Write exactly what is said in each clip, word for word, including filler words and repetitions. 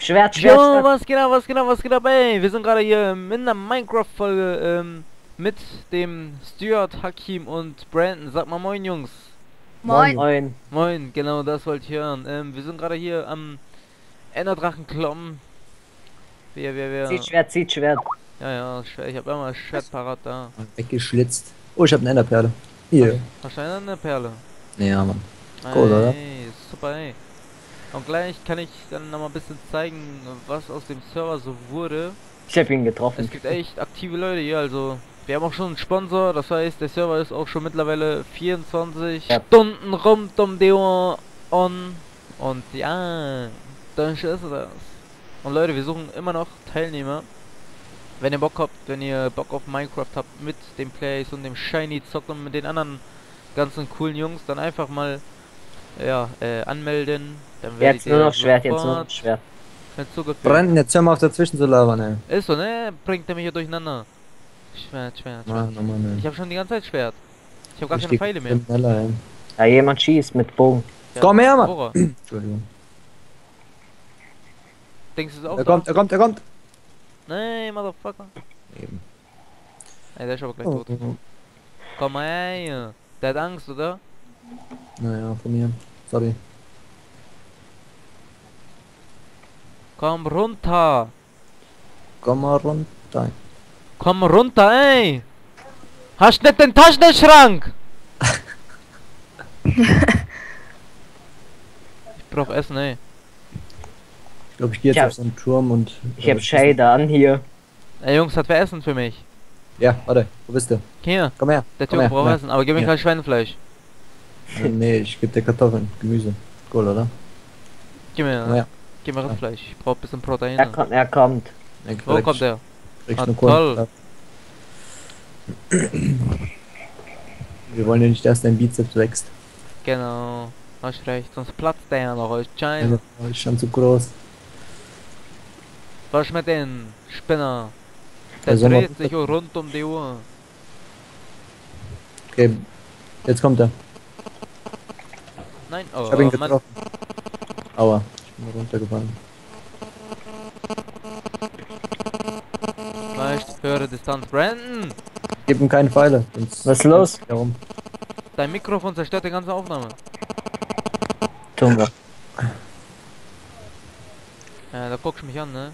Schwert, Schwert, Jo, Schwert. was geht ab, was geht ab, was geht ab, ey? Wir sind gerade hier in einer Minecraft-Folge ähm, mit dem Stuart, Hakim und Brandon. Sag mal moin, Jungs. Moin. Moin. Moin, genau das wollte ich hören. Ähm, wir sind gerade hier am Enderdrachen klommen. Wer, wer, wer? Zieht Schwert, zieht Schwert. Ja, ja, Schwert, ich hab immer ein Schwert parat da. Weggeschlitzt. Oh, ich habe eine Enderperle. Hier. Wahrscheinlich eine Perle. Ja, Mann. Cool, oder? Ey, super, ey. Und gleich kann ich dann noch mal ein bisschen zeigen, was aus dem Server so wurde. Ich hab ihn getroffen. Es gibt echt aktive Leute hier, also wir haben auch schon einen Sponsor, das heißt der Server ist auch schon mittlerweile vierundzwanzig Ja. Stunden rund um die Uhr on. Und ja, dann ist das. Und Leute, wir suchen immer noch Teilnehmer. Wenn ihr Bock habt, wenn ihr Bock auf Minecraft habt mit dem Plays und dem Shiny Zocken und mit den anderen ganzen coolen Jungs, dann einfach mal ja, äh, anmelden. Dann werdet Jetzt nur ihr noch Schwert, jetzt nur sofort noch Schwert. hinzugefügt. Brandon, jetzt hör mal auf dazwischen zu labern, ey. Ist so, ne? Bringt er mich hier durcheinander. Schwert, Schwert, Schwert. Mann, oh Mann, ey. Ich habe schon die ganze Zeit Schwert. Ich habe gar Ich keine geh Pfeile mehr. schneller, ey. Ja, jemand schießt mit Bogen. Ja, Komm her, Mann. Bohrer. Entschuldigung. Denkst du es auch Er da? kommt, er kommt, er kommt. Nee, Motherfucker. Eben. Ey, der ist aber gleich Oh, tot. oh. Komm mal her. Der hat Angst, oder? Naja, von mir. Sorry. Komm runter. Komm mal runter. Komm runter, ey. Hast nicht den Taschenschrank? Ich brauch Essen, ey. Ich glaube, ich gehe jetzt Ich hab- auf so einen Turm und... Ich hab Shader an hier. Ey, Jungs, hat wer Essen für mich? Ja, warte. Wo bist du? Hier, Komm her. der Komm Typ her, braucht komm her. Essen, aber gib mir Ja. kein Schweinefleisch. Äh, Nee, ich gebe dir Kartoffeln, Gemüse. Cool, oder? Gib mir, Komm her. gib mir Rindfleisch. Ich brauch ein bisschen Er Proteine. kommt, er kommt. Ja, Wo kommt der? Kriegst Ah, nur toll. Kohlen. Wir wollen ja nicht, dass dein Bizeps wächst. Genau. Hast recht, sonst platzt der ja noch als Ja, Scheiße. ist schon zu groß. Was mit den Spinner? Der Der Sommer- dreht sich rund um die Uhr. Okay, jetzt kommt er. Nein, oh, Ich hab ihn Mann. getroffen. Aua, ich bin runtergefallen. Leicht, höhere Distanz. Brandon! Gib ihm keine Pfeile. sonst- Was ist los? Warum? Dein Mikrofon zerstört die ganze Aufnahme. Tun wir. Ja, da guckst du mich an, ne?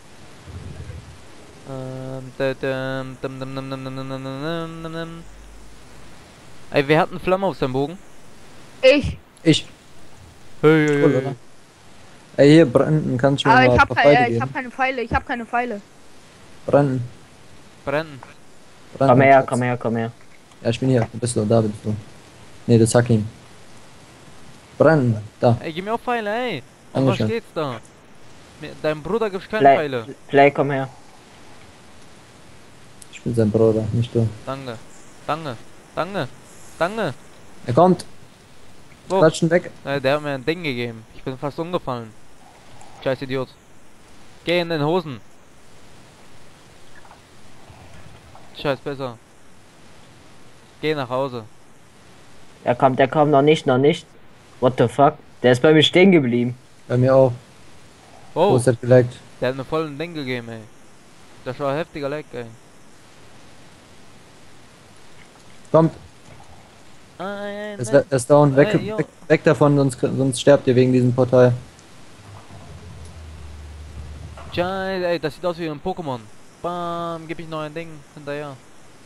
Ähm, da, da, dum, dum, dum, dum, dum, dum, dum, dum, dum, dum. Ey, wer hat einen Flamme auf seinem Bogen? Ich. Ich. Hey, hey, Cool, oder? Ey, hier, Brandon, kannst du mir Aber mal ich ein hab, paar keine, Pfeile äh, ich geben? hab keine Pfeile. Ich hab keine Pfeile. Brandon, Brennen. Brandon. Komm her, Schatz. komm her, komm her. Ja, ich bin hier. Wo bist du? Da bist du. Nee, das hack ihn. Brandon, da. Ey, gib mir auch Pfeile, ey. Und was Dankeschön. steht's da? Mir- Dein Bruder gibt keine Play, Pfeile. Play, komm her. Ich bin sein Bruder, nicht du. Danke. Danke. Danke. Danke. Er kommt. Wo? Klatschen weg. Äh, der hat mir ein Ding gegeben. Ich bin fast umgefallen. Scheiß Idiot. Geh in den Hosen. Scheiß besser. Geh nach Hause. Er kommt, er kommt noch nicht, noch nicht. What the fuck? Der ist bei mir stehen geblieben. Bei mir auch. Wo Oh, ist er geleckt? der hat mir voll ein Ding gegeben, ey. Das war ein heftiger Leck, ey. Kommt. Ein, Er ist, we- er ist down. Weg, Ey, yo. weg, weg davon, sonst, sonst sterbt ihr wegen diesem Portal. Scheiße, ey, das sieht aus wie ein Pokémon. Bam, gib ich noch ein Ding hinterher.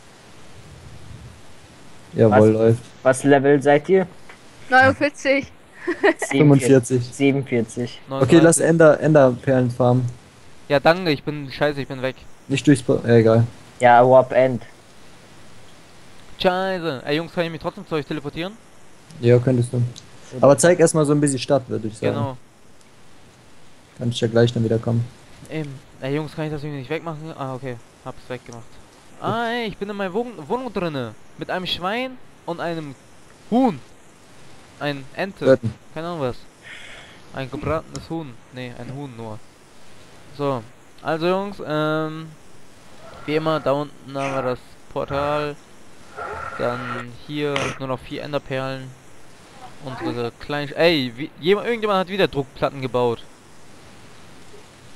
Jawohl, Was? läuft. Was Level seid ihr? neunundvierzig. fünfundvierzig. siebenundvierzig. Okay, lass neununddreißig. Ender, Enderperlen farmen. Ja, danke, ich bin scheiße, ich bin weg. Nicht durchs Po- äh, egal. Ja, Warp End. Scheiße. Ey, Jungs, kann ich mich trotzdem zu euch teleportieren? Ja, könntest du. Aber zeig erstmal so ein bisschen Stadt, würde ich sagen. Genau. Kann ich ja gleich dann wieder kommen. Eben. Ey, Jungs, kann ich das irgendwie nicht wegmachen? Ah, okay. Hab's weggemacht. Ah, ey, ich bin in meiner Wohn Wohnung drinne. Mit einem Schwein und einem Huhn. Ein Ente. Töten. Keine Ahnung was. Ein gebratenes Huhn. Nee, ein Huhn nur. So. Also, Jungs, ähm. Wie immer, da unten haben wir das Portal. Dann hier nur noch vier Enderperlen. Unsere kleinen... Ey, wie, jemand, irgendjemand hat wieder Druckplatten gebaut.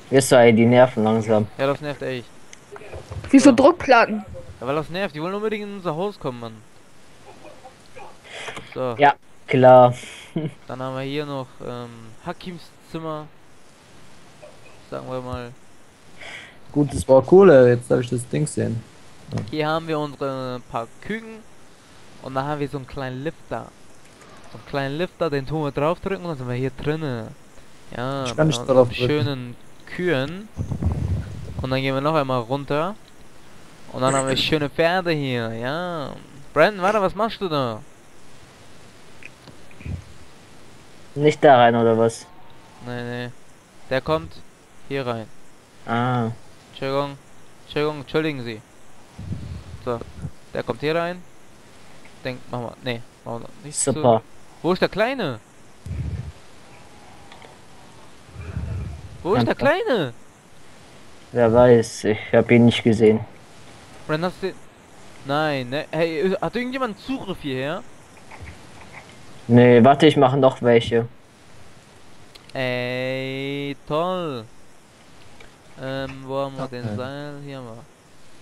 Ist so, ey, die nerven langsam. Ja, das nervt echt. Wieso So. Druckplatten? Ja, weil das nervt. Die wollen unbedingt in unser Haus kommen, Mann. So. Ja, klar. Dann haben wir hier noch ähm, Hakims Zimmer. Sagen wir mal. Gut, das war Kohle, jetzt darf ich das Ding sehen. Hier haben wir unsere paar Küken. Und da haben wir so einen kleinen Lifter. So einen kleinen Lifter, den tun wir draufdrücken und dann sind wir hier drinnen. Ja, Ich kann nicht mit darauf unseren drücken. schönen Kühen. Und dann gehen wir noch einmal runter. Und dann haben wir schöne Pferde hier, ja. Brandon, warte, was machst du da? Nicht da rein, oder was? Nee, nee. Der kommt hier rein. Ah. Entschuldigung. Entschuldigung, entschuldigen Sie. So. Der kommt hier rein. Denk, machen wir. Nee, machen wir nicht so. Super. Wo ist der Kleine? Wo ist der Kleine? Wer weiß, ich habe ihn nicht gesehen. Brandon, hast du... Nein, ne? Hey, hat irgendjemand Zugriff hierher? Nee, warte, ich mache noch welche. Ey, toll. Ähm, wo haben wir den Okay. Seil? Hier haben wir.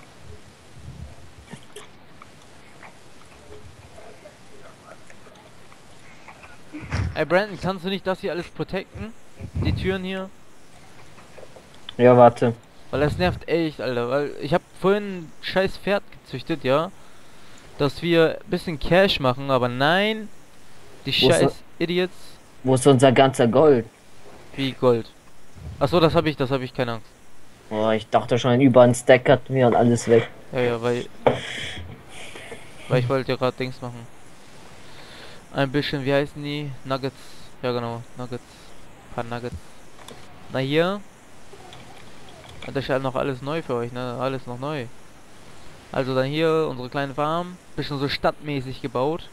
Ey, Brandon, kannst du nicht das hier alles protecten? Die Türen hier? Ja, warte. Weil das nervt echt, Alter. Weil ich habe vorhin ein scheiß Pferd gezüchtet, ja. Dass wir ein bisschen Cash machen, aber nein. Die Wo ist scheiß das? Idiots Wo ist unser ganzer Gold? wie Gold. Achso, das habe ich, das habe ich, keine Angst. Boah, ich dachte schon, über einen Stack hatten wir und alles weg. Ja, ja, weil. Weil ich wollte ja gerade Dings machen. Ein bisschen, wie heißen die? Nuggets. Ja, genau, Nuggets. Ein paar Nuggets. Na hier. Das ist ja noch alles neu für euch, ne? Alles noch neu. Also dann hier unsere kleine Farm. Bisschen so stadtmäßig gebaut.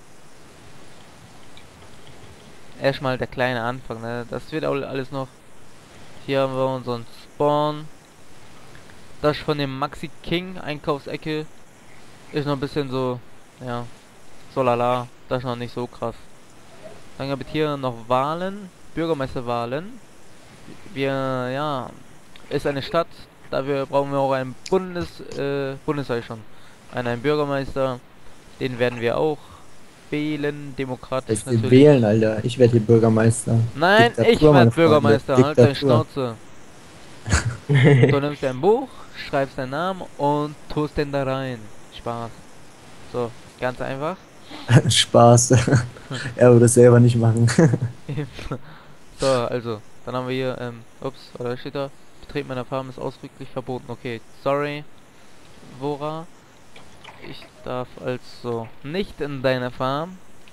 Erstmal der kleine Anfang, ne? Das wird auch alles noch. Hier haben wir unseren Spawn. Das ist von dem Maxi King Einkaufsecke. Ist noch ein bisschen so, ja, so lala. Das ist noch nicht so krass. Dann gibt es hier noch Wahlen, Bürgermeisterwahlen. Wir, ja, ist eine Stadt. Dafür brauchen wir auch einen Bundes, äh, Bundes sag ich schon, einen, einen Bürgermeister. Den werden wir auch wählen, demokratisch Jetzt wir natürlich. wählen, Alter. Ich werde hier Bürgermeister. Nein, Diktatur, ich werde meine Freunde. Bürgermeister. Halt deine Diktatur. Schnauze. Du nimmst dein Buch, schreibst deinen Namen und tust den da rein. Spaß. So, ganz einfach. Spaß. Er würde es selber nicht machen. So, also, dann haben wir hier, ähm, ups, oder steht da? Betreten meiner Farm ist ausdrücklich verboten. Okay, sorry. Wora. Ich darf also nicht in deiner Farm.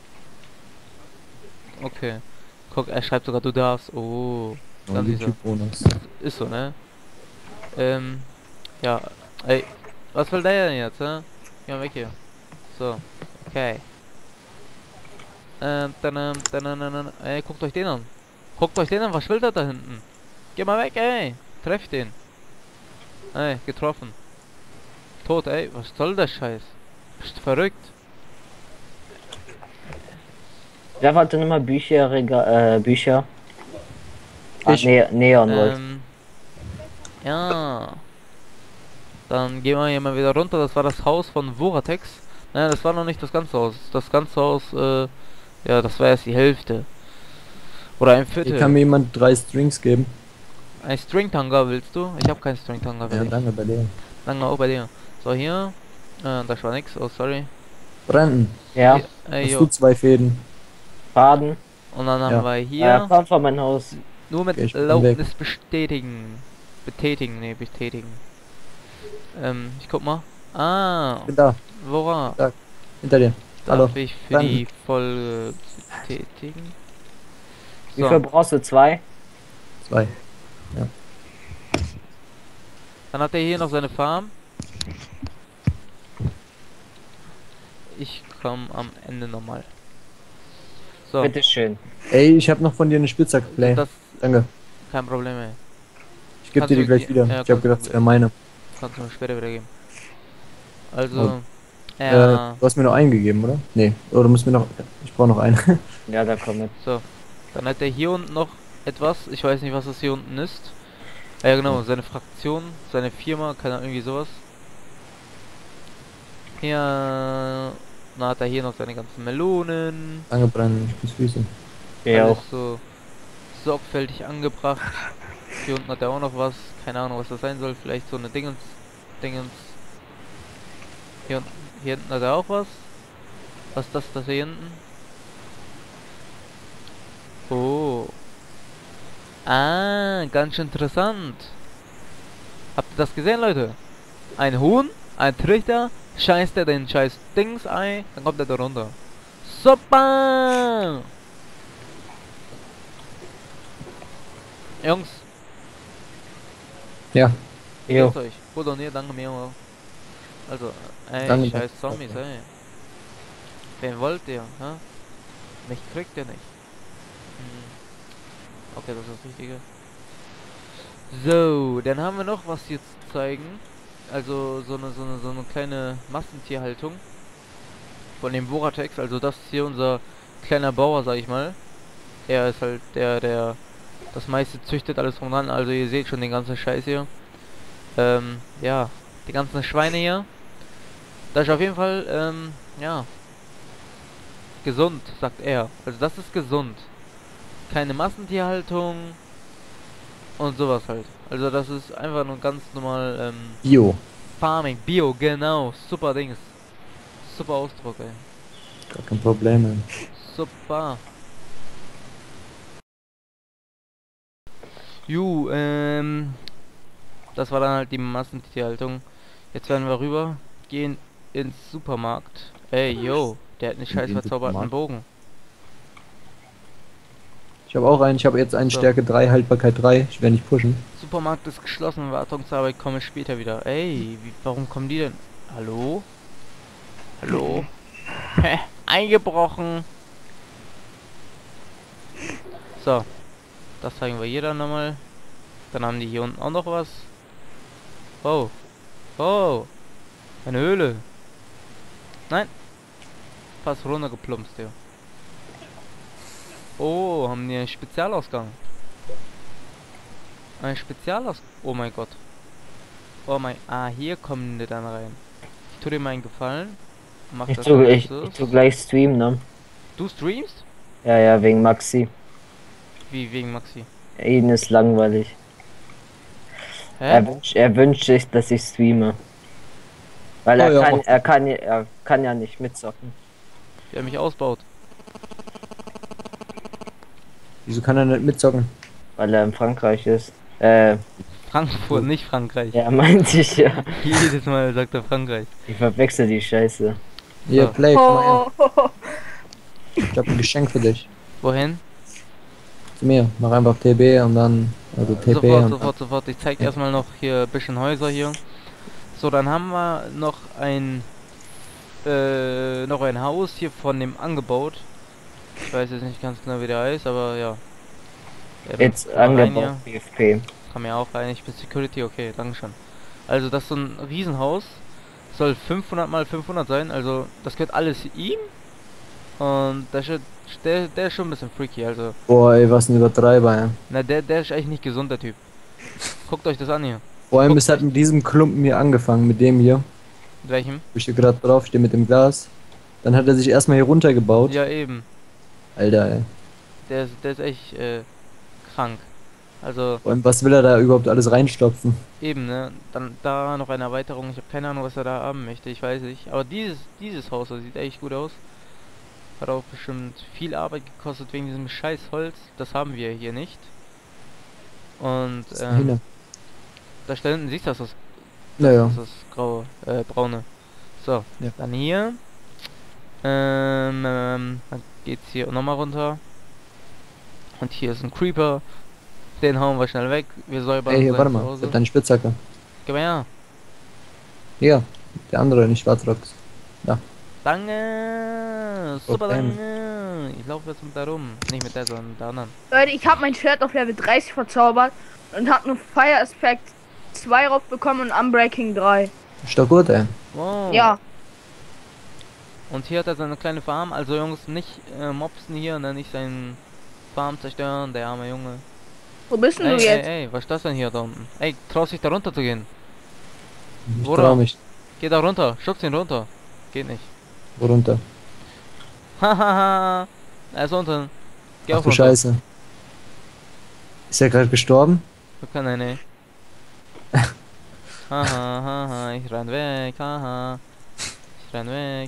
Okay. Guck, er schreibt sogar, du darfst. Oh, ganz süß. YouTube-Bonus. Ist so, ne? Ähm, ja. Ey, was will der denn jetzt, hä? Geh mal weg hier. So, okay. Ähm, dann, ähm, dann, dann, dann, dann, ey, guckt euch den an. Guckt euch den an, was will der da hinten? Geh mal weg, ey. Treff den. Ey, getroffen. Tot, ey. Was soll der Scheiß? Bist du verrückt? Wer wollte nochmal Bücher, Rega äh, Bücher? Ah, Ich. ne Neon wollte. Ähm, ja. Dann gehen wir hier mal wieder runter. Das war das Haus von Voratex. Nein, das war noch nicht das ganze Haus. Das ganze Haus, äh, ja, das war erst die Hälfte. Oder ein Hier Viertel. kann mir jemand drei Strings geben. Ein Stringtanga willst du? Ich habe keinen Stringtanga. Ja, danke bei dir. Danke auch bei dir. So, hier. Äh, das war nix. Oh, sorry. Brandon, Ja, Hier, äh, hast jo. du zwei Fäden? Faden. Und dann haben Ja. wir Ja, hier komm von mein Haus. nur mit Okay, ich bin Erlaubnis bestätigen. Betätigen, nee, bestätigen. Ähm, ich guck mal. Ah, Ich bin da, Wora? hinter dir. Darf Hallo. ich für Danke. die Folge betätigen? Wie viel brauchst du? Zwei? Zwei. Dann hat er hier noch seine Farm. Ich komme am Ende nochmal. So, Bitteschön. Ey, ich habe noch von dir eine Spitzhacke, Play. das Danke. kein Problem, ey. Ich gebe Kannst dir die du- gleich wieder. ja, ich kannst habe du- gedacht, das wäre meine. Kannst du mir später wieder geben. Also, Oh. ja, Äh, du hast mir noch einen gegeben, oder? Nee. Oder du musst mir noch. Ich brauche noch einen. Ja, da komm mit. so. Dann hat er hier unten noch etwas. Ich weiß nicht, was das hier unten ist. Ah, ja genau, seine Fraktion, seine Firma, keine Ahnung, irgendwie sowas. Hier, na hat er hier noch seine ganzen Melonen. Angebrannt, ich muss Füße. Ja, Alles auch. so sorgfältig angebracht. Hier unten hat er auch noch was. Keine Ahnung, was das sein soll. Vielleicht so eine Dingens. Dingens. Hier unten, hier hinten hat er auch was. Was ist das, das hier hinten? Oh. Ah, ganz schön interessant. Habt ihr das gesehen, Leute? Ein Huhn, ein Trichter, scheißt er den scheiß Dings ein, dann kommt er da runter. Super! Jungs, Ja, Jo. geht's euch? Gut und ihr, danke mir auch. Also, ey, Danke, scheiß danke. Zombies, ey. Wen wollt ihr, hä? Mich kriegt ihr nicht. Hm. Okay, das ist das Richtige. So, dann haben wir noch was hier zu zeigen. Also so eine so eine so eine kleine Massentierhaltung von dem Boratex. Also das ist hier unser kleiner Bauer, sag ich mal. Er ist halt der, der das meiste züchtet, alles drum dran. Also ihr seht schon den ganzen Scheiß hier. Ähm, ja, die ganzen Schweine hier. Das ist auf jeden Fall, ähm, ja, gesund, sagt er. Also das ist gesund. Keine Massentierhaltung und sowas halt. Also das ist einfach nur ganz normal, ähm, Bio. Farming, Bio, genau, super Dings. Super Ausdruck, ey. Gar kein Problem, ey. Super. Ju, ähm, das war dann halt die Massentierhaltung. Jetzt werden wir rüber, gehen ins Supermarkt. Ey, yo, der hat einen scheiß den verzauberten Supermarkt? Bogen. Ich habe auch einen, ich habe jetzt einen So. Stärke drei, Haltbarkeit drei. Ich werde nicht pushen. Supermarkt ist geschlossen, Wartungsarbeit komme später wieder. Ey, wie, warum kommen die denn? Hallo? Hallo? Hä? Eingebrochen. So. Das zeigen wir hier dann nochmal. Dann haben die hier unten auch noch was. Oh. Oh. Eine Höhle. Nein. Fast runtergeplumpst hier. Oh, haben die einen Spezialausgang. Ein Spezialausgang. Oh mein Gott. Oh mein. Ah, hier kommen die dann rein. Ich tue dir mal einen Gefallen. Mach Ich das tu, als ich, erstes. ich tu gleich streamen, ne? Du streamst? Ja, ja, wegen Maxi. Wie, wegen Maxi? Ihn ist langweilig. Hä? Er wünscht, er wünscht sich, dass ich streame. Weil Oh er ja, kann, mach. er kann, ja- er kann ja nicht mitzocken. Der mich ausbaut. Wieso kann er nicht mitzocken? Weil er in Frankreich ist. Äh, Frankfurt, nicht Frankreich. ja, meinte ich ja. Jedes Mal sagt er Frankreich. Ich verwechsel die Scheiße. Hier, So. Play, komm mal Oh, her. Ich habe ein Geschenk für dich. Wohin? Zu mir. Mach einfach T B und dann. Also T P Sofort, und sofort, sofort. Ich zeig Ja. erstmal noch hier ein bisschen Häuser hier. So, dann haben wir noch ein äh, noch ein Haus hier von dem angebaut. Ich weiß jetzt nicht ganz genau wie der heißt, aber ja. Ja, Jetzt kann man rein angebaut, B F P. hier. Kann mir auch rein, ich bin Security, okay, dankeschön. Also das ist so ein Riesenhaus. Soll fünfhundert mal fünfhundert sein, also das gehört alles ihm. Und der, ist- der, der ist schon ein bisschen freaky, also. Boah, ey, was ein Übertreiber, ja. Na, der, der ist eigentlich nicht gesund, der Typ. Guckt euch das an hier. Vor allem, Guck es hat mit diesem Klumpen hier angefangen, mit dem hier, Mit welchem? wo ich hier gerade draufstehe mit dem Glas. Dann hat er sich erstmal hier runtergebaut. Ja, eben. Alter, ey. Der ist, der ist echt äh, krank. Also, Vor allem, was will er da überhaupt alles reinstopfen? eben, ne? Dann da noch eine Erweiterung. Ich habe keine Ahnung, was er da haben möchte. Ich weiß nicht. Aber dieses, dieses Haus, das sieht echt gut aus. Hat auch bestimmt viel Arbeit gekostet wegen diesem scheiß Holz. Das haben wir hier nicht. Und, Das ist ähm, ähm, da da hinten siehst du das, das Naja. Das ist graue, äh, braune. So, Ja. dann hier. Ähm, ähm, dann geht's hier nochmal runter. Und hier ist ein Creeper. Den hauen wir schnell weg. Wir säubern Ey, hier, sein warte mal. Ich Zuhause. hab deine Spitzhacke. Gib mal her. Hier. Der andere, nicht Schwarzrocks. Danke. Super, Okay. danke. Ich laufe jetzt mit da rum. Nicht mit der, sondern mit der anderen. Leute, ich habe mein Schwert auf Level dreißig verzaubert und habe nur Fire Aspect zwei rauf bekommen und Unbreaking drei. Ist doch gut, ey. Wow. Ja, Und hier hat er seine kleine Farm. Also Jungs, nicht äh, mobsen hier, ne? Nicht seinen Farm zerstören, der arme Junge. Wo bist denn Ey, du ey, jetzt? ey, was ist das denn hier da unten? Ey, traust dich da runter zu gehen? Ich Woran? trau mich. Geh da runter, schubst ihn runter. Geht nicht. Wo runter? Hahaha. Er ist unten. Geh Ach auch du runter. Scheiße. Ist er gerade gestorben? Du kannst ja nicht. Haha, haha, ich renn weg, haha. Ich renn weg.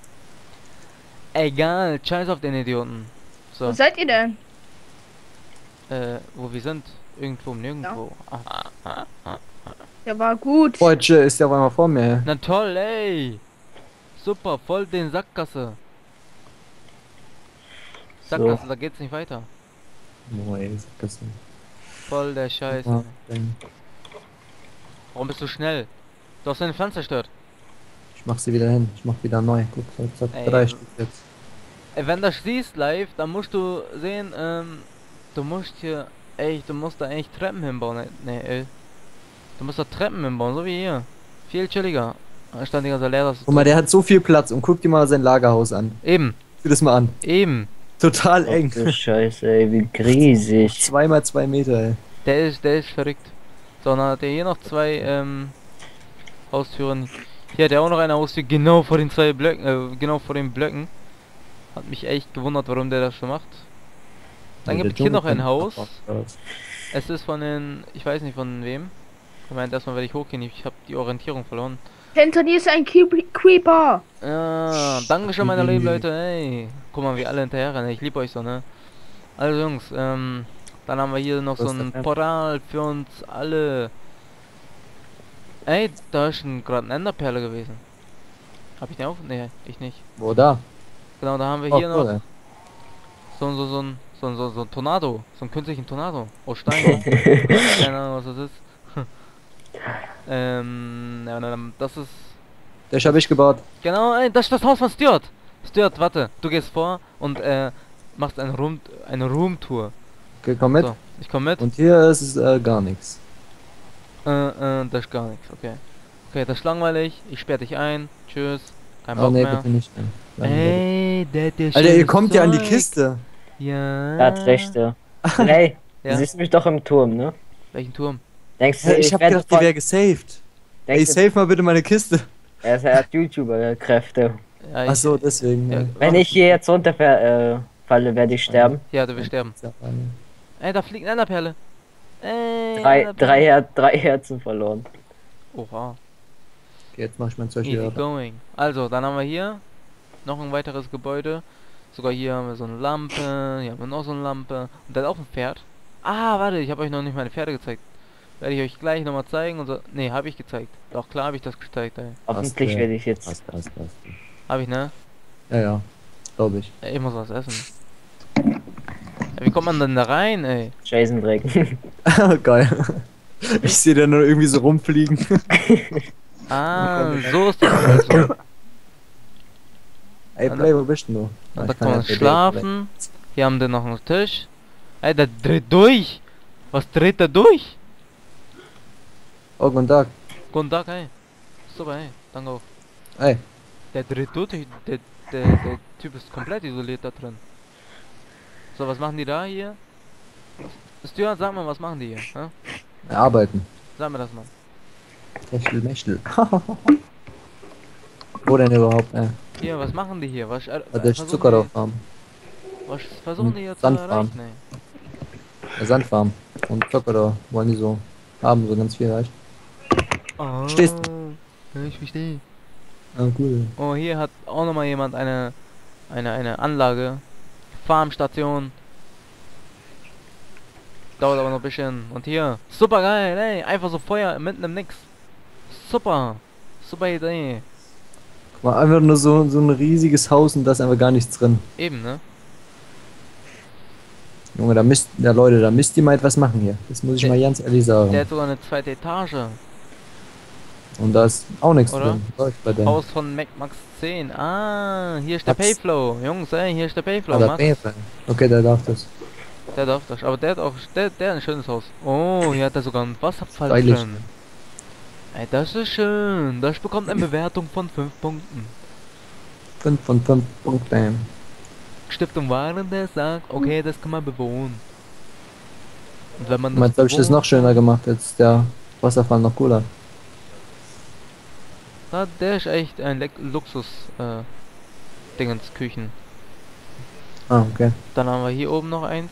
Egal, scheiß auf den Idioten. Wo So, seid ihr denn? äh, wo wir sind? Irgendwo, nirgendwo. Ah, Der war gut. Boah, Jay ist ja auf einmal vor mir. na toll, ey. Super, voll den Sackgasse. Sackgasse, da geht's nicht weiter. Boah, ey, sag das nicht. Voll der Scheiße. Ja, dann- Warum bist du schnell? Du hast deine Pflanze zerstört. Ich mach sie wieder hin. Ich mach wieder neu. Guck, jetzt hat Ey, drei Stück jetzt. Ey, wenn du das siehst live, dann musst du sehen, ähm, du musst hier, ey, du musst da eigentlich Treppen hinbauen. Ne, nee, ey. Du musst da Treppen hinbauen, so wie hier. Viel chilliger. Anstatt die ganze leer, das Guck mal, der hat so viel Platz und guck dir mal sein Lagerhaus an. Eben, Sieh das mal an. eben. Total Ach eng. du Scheiße, ey, wie riesig. Zwei mal zwei Meter, ey. Der ist, der ist verrückt. So, dann hat er hier noch zwei, ähm, Haustüren. Hier hat er auch noch eine Haustür, genau vor den zwei Blöcken, äh, genau vor den Blöcken. Hat mich echt gewundert, warum der das so macht. Dann Ja, gibt es der hier noch ein Junge Haus. kennt- Es ist von den, ich weiß nicht von wem. Ich meinte erstmal werde ich hochgehen, ich habe die Orientierung verloren. Hinter dir ist ein Creep- Creeper. Ja, danke schön meine lieben Leute, ey. Guck mal, wie alle hinterher rennen, ich liebe euch so, ne? Also Jungs, ähm, dann haben wir hier noch so Was ist ein das denn? Portal für uns alle. Ey, da ist ein gerade eine Enderperle gewesen. Hab ich den auch? Nee, ich nicht. Wo da? Genau, da haben wir Oh, hier cool, noch ey. so, so, so ein so, ein- so, so ein Tornado, so einen künstlichen Tornado aus Stein. Keine Ahnung, was das ist. ähm, ja, dann- das ist Das hab ich gebaut. genau, ey, das ist das Haus von Stuart. Stuart, warte, du gehst vor und äh, machst eine Room, eine Roomtour. Okay, komm mit. So, ich komm mit. Und hier ist es äh, gar nichts. Äh, äh, das ist gar nichts, okay. Okay, das ist langweilig, ich sperr dich ein. Tschüss. Kein Oh Bock nee, mehr. bitte nicht. Nein. Nein, Ey, der, der Alter, ihr schönes kommt ja an die Zeug. Kiste. Ja. Da hat rechte. Hey, Ja. du siehst mich doch im Turm, ne? Welchen Turm? Denkst du, Hey, ich hab werd gedacht, die von- wäre gesaved. Ey, denkst du, save mal bitte meine Kiste. er ist- er hat YouTuber-Kräfte. Ja, ich- Ach so, deswegen. Ja, Ja. Wenn ich hier jetzt runterfalle, äh, falle, werde ich sterben. Ja, du wirst sterben. Ey, da fliegt eine Enderperle. Ey, Drei, Enderperle. drei, Her drei Herzen verloren. Oha. Okay, jetzt mach ich mein Zeug Easy wieder. going. Also, dann haben wir hier noch ein weiteres Gebäude. Sogar hier haben wir so eine Lampe. Hier haben wir noch so eine Lampe. Und da ist auch ein Pferd. Ah, warte, ich habe euch noch nicht meine Pferde gezeigt. Werde ich euch gleich nochmal zeigen. Und so. Ne, habe ich gezeigt. Doch, klar habe ich das gezeigt, ey. Hoffentlich ja. werde ich jetzt. Passt, passt, passt. Habe ich, ne? Ja, ja. Glaube ich. Ey, ich muss was essen. Ey, wie kommt man denn da rein, ey? Jason Drecken. Geil. Ich sehe da nur irgendwie so rumfliegen. Ah, so ist das also. Ey, Play, wo bist denn du? Und Ah, da ich kann man ja Play, schlafen. Hier haben wir noch einen Tisch. Ey, der dreht durch. Was dreht der durch? Play. Oh, guten Tag. Guten Tag, ey. Super, ey. Danke auch. Ey, Der dreht durch. Der, der, der Typ ist komplett isoliert da drin. So, was machen die da hier? Stuart, sag mal, was machen die hier? Hä? arbeiten. Sag mir das mal. Techtel, Mechtel. Wo denn überhaupt? Äh, Hier, was machen die hier? Was, äh, da ist versuchen Zucker die- drauf haben. Was versuchen die jetzt zu Sandfarm. erreichen, ey? Eine Sandfarm. Und Zucker da wollen die so haben, so ganz viel reicht. Oh, Stehst ja, ich verstehe. Ah, cool. Oh, hier hat auch noch mal jemand eine, eine, eine Anlage. Farmstation. Dauert aber noch ein bisschen. Und hier, super geil, ey. Einfach so Feuer mitten im Nix. Super. Super Idee. Guck mal, einfach nur so, so ein riesiges Haus und da ist einfach gar nichts drin. Eben, ne? Junge, da müsst, ja Leute, da müsst ihr mal etwas machen hier. Das muss ich Der- mal ganz ehrlich sagen. Der hat sogar eine zweite Etage. Und da ist auch nichts Oder? drin. Läuft bei dem. Haus von MacMax zehn. Ah, hier ist der Hab's- Payflow. Jungs, ey, hier ist der Payflow. Ah, da Max. bin ich. Okay, der darf das. Der darf das. Aber der hat auch, der, der hat ein schönes Haus. Oh, hier hat er sogar einen Wasserfall Freilich. drin. Ey, das ist schön. Das bekommt eine Bewertung von fünf Punkten. fünf von fünf Punkten. Stiftung Waren, der sagt, okay, das kann man bewohnen. Und wenn man Du meinst, habe ich das noch schöner gemacht, als der Wasserfall noch cooler. Ah, der ist echt ein Le Luxus äh, Dingens Küchen. Ah, okay. Dann haben wir hier oben noch eins.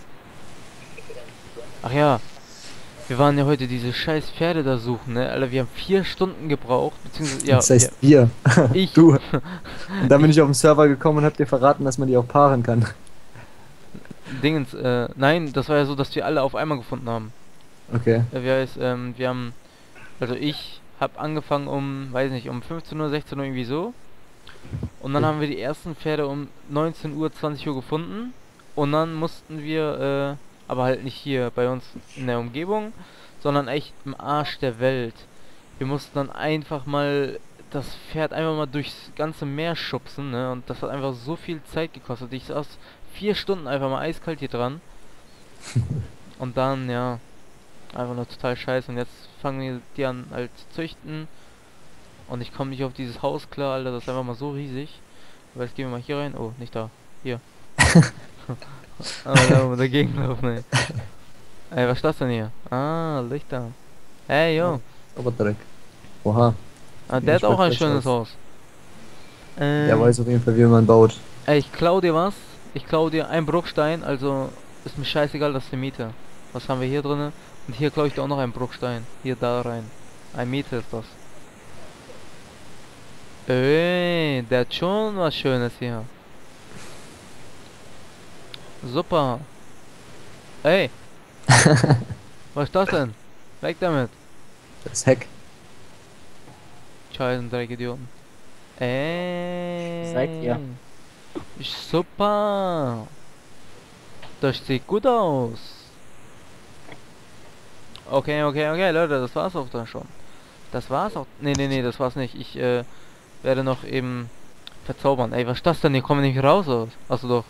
Ach ja, wir waren ja heute diese scheiß Pferde da suchen, ne? Alter, wir haben vier Stunden gebraucht, beziehungsweise, ja, Das heißt wir. ja ich. Du. Und dann bin ich auf den Server gekommen und hab dir verraten, dass man die auch paaren kann. Dingens, äh, nein, das war ja so, dass wir alle auf einmal gefunden haben. Okay. Äh, wie heißt, ähm, wir haben, also ich hab angefangen um, weiß nicht, um fünfzehn Uhr, sechzehn Uhr irgendwie so. Und dann haben wir die ersten Pferde um neunzehn Uhr, zwanzig Uhr gefunden. Und dann mussten wir, äh, aber halt nicht hier bei uns in der Umgebung, sondern echt im Arsch der Welt. Wir mussten dann einfach mal das Pferd einfach mal durchs ganze Meer schubsen, ne? Und das hat einfach so viel Zeit gekostet. Ich saß vier Stunden einfach mal eiskalt hier dran. Und dann, ja, einfach nur total scheiße. Und jetzt fangen wir die an halt zu züchten. Und ich komme nicht auf dieses Haus klar, Alter. Das ist einfach mal so riesig. Aber jetzt gehen wir mal hier rein. Oh, nicht da. Hier. Ah, da muss dagegen laufen, ey. Ey, was ist das denn hier? Ah, Lichter. Hey, yo. Aber direkt. Oha. Ah, der Ja, hat auch ein ich schönes weiß. Haus. Ähm, Der weiß auf jeden Fall, wie man baut. Ey, ich klau dir was. Ich klau dir einen Bruchstein, also ist mir scheißegal, das ist die Miete. Was haben wir hier drinne? Und hier klau ich dir auch noch einen Bruchstein. Hier da rein. Ein Miete ist das. Ey, der hat schon was Schönes hier. Super. Ey. Was ist das denn? Weg damit. Das Heck. Scheißen, Dreck, Idioten. Ey. Seid ihr? Super. Das sieht gut aus. Okay, okay, okay, Leute, das war's auch dann schon. Das war's auch. Nee, nee, nee, das war's nicht. Ich äh, werde noch eben verzaubern. Ey, was ist das denn? Hier kommen wir nicht raus aus. Achso doch.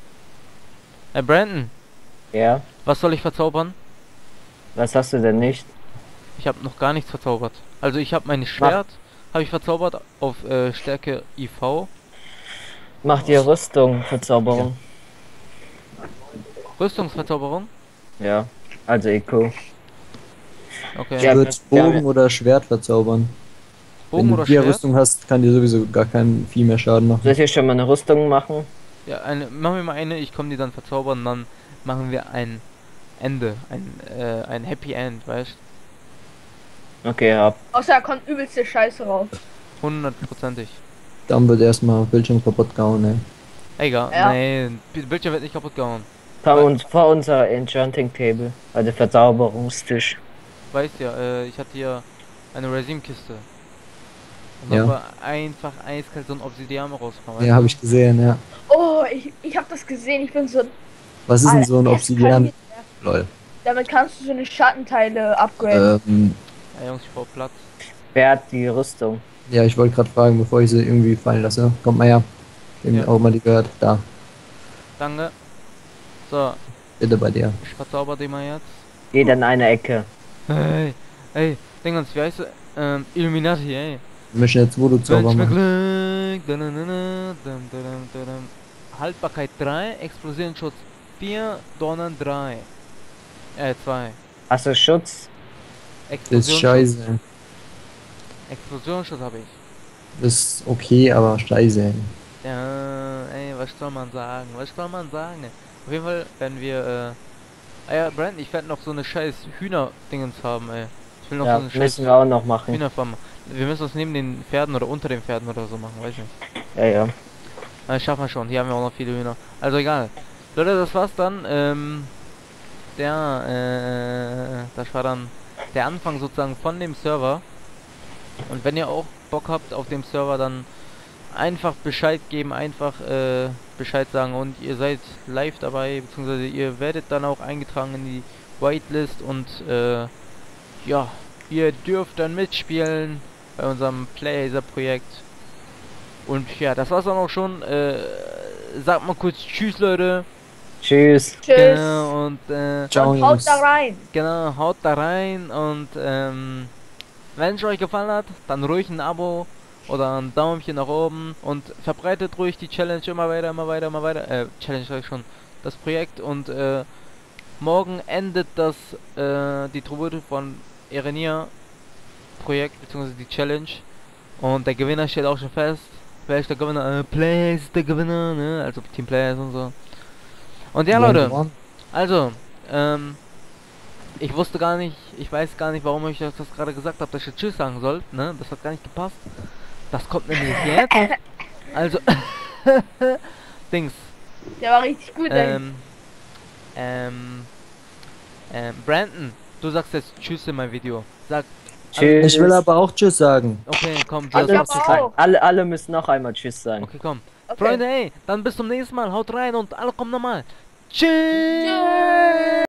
Ey, Brandon, Ja, was soll ich verzaubern? was hast du denn nicht? Ich habe noch gar nichts verzaubert. Also ich habe mein Schwert, habe ich verzaubert auf äh, Stärke I V. Mach dir Rüstung, Verzauberung. Rüstungsverzauberung? Ja, also Eco. Okay. Ich Ja, würde wir haben- Bogen oder Schwert verzaubern. Bogen Wenn du oder vier Schwert? Rüstung hast, kann dir sowieso gar kein viel mehr Schaden machen. Soll ich hier schon mal eine Rüstung machen? Ja, eine, machen wir mal eine, ich komme die dann verzaubern und dann machen wir ein Ende, ein, äh, ein Happy End, weißt? Okay, hab. Außer da kommt übelste Scheiße raus. Hundertprozentig. Dann wird erstmal Bildschirm kaputt gehauen, ey. Egal, Ja. nee, B- Bildschirm wird nicht kaputt gehauen. Vor uns, vor unser Enchanting Table, also Verzauberungstisch. Weißt ja, äh, ich hatte hier eine Resin-Kiste. Und Ja. da war einfach eiskalt so ein Obsidian rausgekommen. Ja, habe ich gesehen, ja. Oh, ich, ich hab das gesehen. Ich bin so. Was ist denn so ein Alter, Obsidian? eskaliert. Lol. Damit kannst du so eine Schattenteile upgraden. Ähm, Ja, Jungs, ich brauch Platz. Wer hat die Rüstung? ja, ich wollte gerade fragen, bevor ich sie irgendwie fallen lasse. Kommt mal her. Dem Ja. auch mal die gehört. Da, Danke. So, bitte bei dir. ich verzauber die mal jetzt. Jeder in eine Ecke. Hey, ey, Dingens, wie heißt du? Ähm, Illuminati, ey. Wir müssen jetzt Voodoo-Zauber Wünsch mir machen. Glück. Dananana, dum, dum, dum, dum. Haltbarkeit drei, Explosionsschutz vier, Donnern drei. Äh, zwei. Hast du Schutz? Das ist Explosionsschutz. scheiße. Explosionsschutz habe ich. Das ist okay, aber scheiße, ey. Ja, ey, was soll man sagen? Was soll man sagen? Auf jeden Fall werden wir, äh... Ah ja, Brandon, ich werde noch so eine scheiß Hühner-Dingens haben, ey. Ich will noch Ja, so eine scheiß müssen wir auch noch machen. Hühnerfarm. Wir müssen das neben den Pferden oder unter den Pferden oder so machen, weiß nicht. Ja, ja. Ah, das schaffen wir schon. Hier haben wir auch noch viele Hühner. Also egal. Leute, das war's dann. Ähm... Der, äh... Das war dann der Anfang sozusagen von dem Server. Und wenn ihr auch Bock habt auf dem Server, dann einfach Bescheid geben, einfach äh, Bescheid sagen und ihr seid live dabei, beziehungsweise ihr werdet dann auch eingetragen in die Whitelist und äh, ja, ihr dürft dann mitspielen bei unserem Playaser-Projekt. Und ja, das war's dann auch schon. Äh, sagt mal kurz Tschüss, Leute. Tschüss. Tschüss. Genau, und äh, Ciao, Und haut Jungs. da rein. genau, haut da rein und ähm, wenn es euch gefallen hat, dann ruhig ein Abo oder ein Daumenchen nach oben und verbreitet ruhig die Challenge immer weiter, immer weiter, immer weiter. Äh, Challenge sag ich schon, das Projekt und äh, Morgen endet das, äh, die Tribute von Erenia Projekt, beziehungsweise die Challenge. Und der Gewinner steht auch schon fest. Wer ist der Gewinner? Äh, Play ist der Gewinner, ne? Also Team Players und so. Und ja, Leute, also, ähm, ich wusste gar nicht, ich weiß gar nicht, warum ich euch das gerade gesagt habe, dass ich Tschüss sagen soll, ne? Das hat gar nicht gepasst. Das kommt nämlich jetzt. Also, Dings. Der war richtig gut, ey. Ähm, ähm, ähm, Brandon, du sagst jetzt Tschüss in meinem Video. Sag, Tschüss. Ich will aber auch Tschüss sagen. okay, komm, Alle, Tschüss. hab müssen- auch. alle, alle müssen noch einmal Tschüss sagen. Okay, komm. Okay. Freunde, ey, dann bis zum nächsten Mal. Haut rein und alle kommen nochmal. Tschüss. Tschüss.